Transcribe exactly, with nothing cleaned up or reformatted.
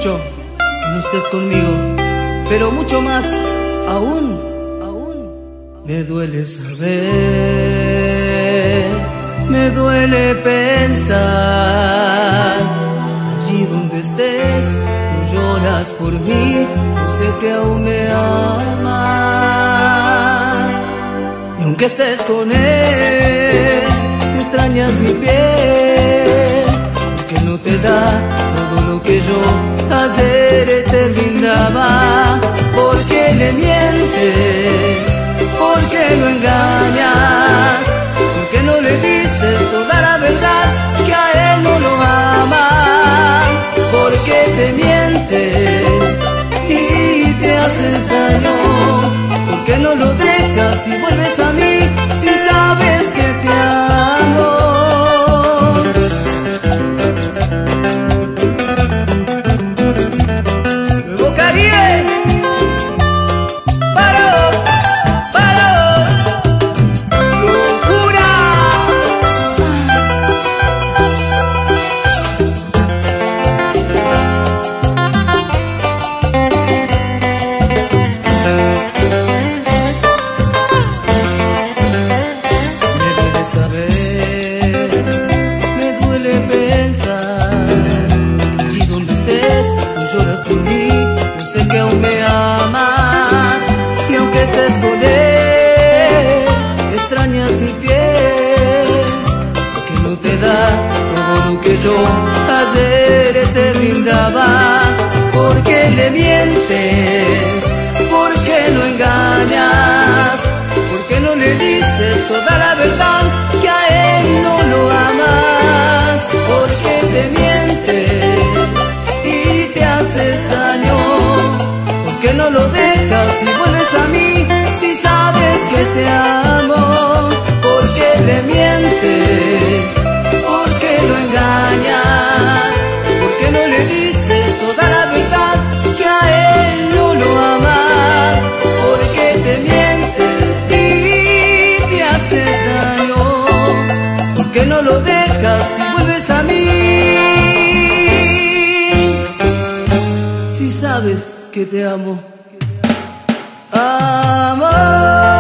mucho que no estés conmigo, pero mucho más aún, aún me duele saber, me duele pensar. Allí donde estés, tú lloras por mí, yo sé que aún me amas. Y aunque estés con él, extrañas mi piel, porque no te da todo lo que yo ayer te brindaba. Porque le mientes, porque lo engañas, porque no le dices toda la verdad, que a él no lo amas. Porque te mientes y te haces daño, porque no lo dejas y vuelves a mí si sabes que te amo. Nuevo Caribe, paros, paros, locura. Me duele pensar que allí donde estés, tú lloras por mí, yo sé que aún me amas. Y aunque estés con él, extrañas mi piel, porque no te da todo lo que yo ayer te brindaba. Porque le mientes, porque lo engañas, porque no le dices toda la verdad, que a él no lo amas. Porque te mientes y te haces daño, porque no lo dejas y vuelves a mí si sabes que te amo. Porque le mientes, porque lo engañas, porque no le dices toda la verdad, que a él no lo amas. Porque te mientes y te haces daño, porque no lo dejas y vuelves a mí si sabes que te amo. Amor.